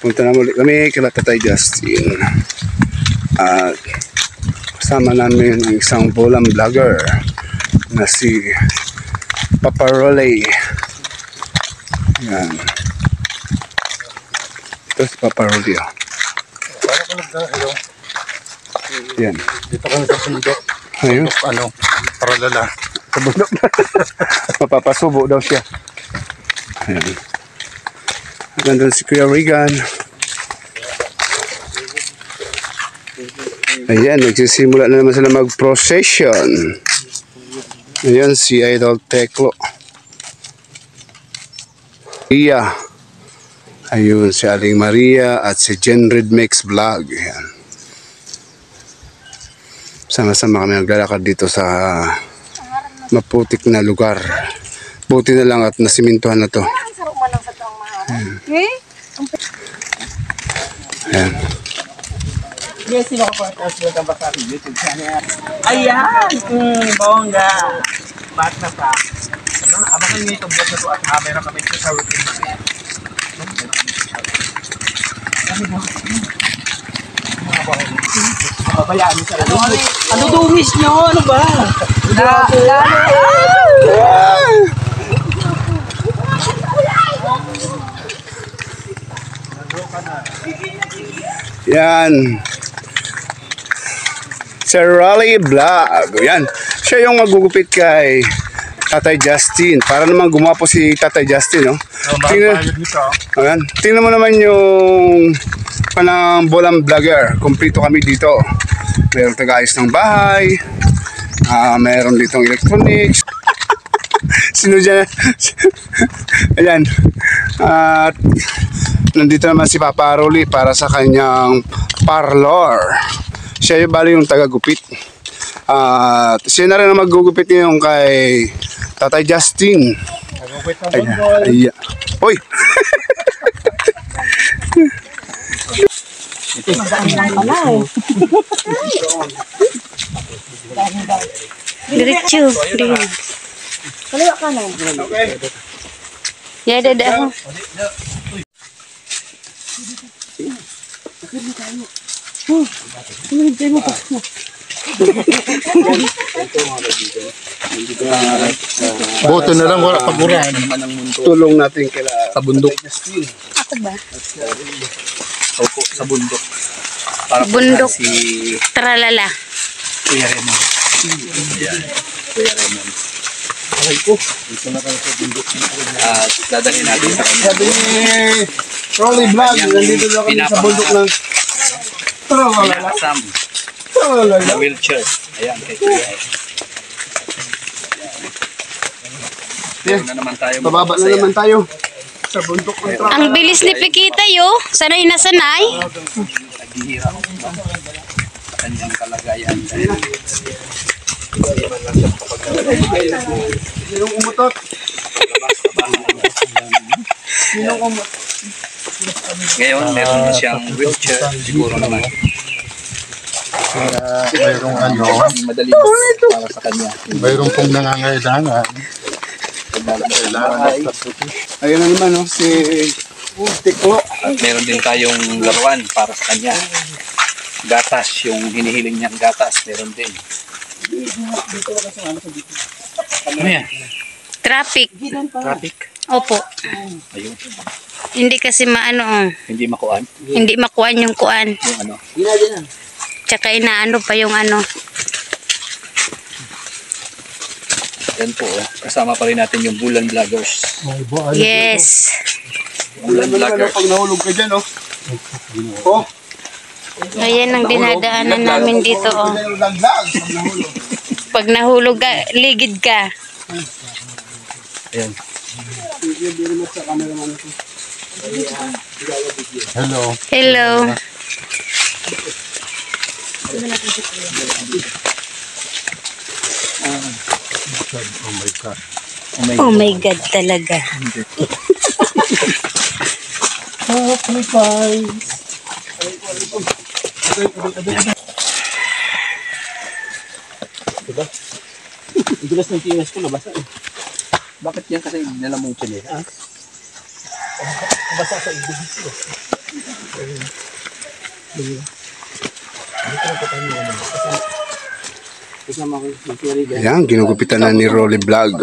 Punta na muli kami kila Tatay Justin. At kasama namin ang isang bolam vlogger na si Papa Rolly. Yan. Ito si Papa Rolly. Yan. Dito kami sa bundok. Ayun. Ano? Paralala. Sa bundok. Mapapasubo daw siya. Ayan. Nandun si Kuya Regan. Ayan, nagsisimula na naman sila mag-procession. Ayan, si Idol Teklo. Iya. Ayun, si Aling Maria at si Jenred Mix Vlog. Ayan. Sama-sama kami naglalakad dito sa maputik na lugar. Buti na lang at nasimintuhan na to. Ayan. Ayan. Yes, sino ko pa ang basa sa YouTube channel. Ayan! Bongga! Ba't na pa? Ano? Abangan nyo itong vlog na to at meron kami sa routine namin. Pabayaan nyo sa ano dungis nyo? Ano ba? Yan. Sir Rolly Vlog. Yan. Siya yung magugupit kay Tatay Justin. Para naman gumapo si Tatay Justin, no? Ayan. Tingnan mo naman yung panang bolam vlogger. Kompleto kami dito. Meron tagaayos ng bahay. Meron ditong electronics. Sino dyan? Ayan. At nandito naman si Papa Rolly para sa kanyang parlor. Siya yung bali yung tagagupit. At siya na rin ang magugupit ngayon kay Tatay Justin. Ayan. Hoy! Diretso. Kaliwa ka na. Okay. Ya, dada. Boto na lang wala paguran. Tulong natin kila Sa bundok. Ako ba? Opo, sa bundok. Para Bundok. si Tralala. Kuya Raymond. Ayan. Kuya Raymond. Okay po. Dito na kami sa bundok. At dadalhin natin sa kanya. Sabi ni Rolly Vlog, nandito na kami sa bundok ng Pinakasam. Na wheelchair. Ayan, kay Kuya. Ayan. Na naman tayo. Bababa na naman tayo sa bundok ng Ang bilis ni Pikita yo. Sanay na sanay. Naghihirap. Sa kanyang kalagayan. Sinong umutot? Sinong umutot? Ngayon, meron na siyang wheelchair. Siguro naman. Mayroong ano, Madali para sa kanya. mayroong pong nangangailangan. Ayun na naman, no? Si Tiklo. At meron din tayong laruan para sa kanya. Gatas, yung hinihiling niyang gatas, meron din. Ano yan? Traffic. Traffic? Opo. Ayun. Hindi kasi maano. Hindi makuan. Hindi makuan yung kuan. Yung ano. Tsaka inaano pa yung ano. Yan po. Oh. Kasama pa rin natin yung Bulan Vloggers. Yes. Bulan Vlogger. Pag nahulog ka dyan, no? Oh, Ayan ang dinadaanan namin dito. Oh. laglag pag nahulog. Pag nahulog ka, ligid ka. Ayan. Hello. Hello. Oh my God. Oh my God talaga. Diba? Ang dulas ng TS ko, nabasa eh. Bakit yan kasi nila mong chinila? Basa sa ibig ko. Kasama ko yung theory dyan. Ayan, ginugupitan na ni Rolly Vlog.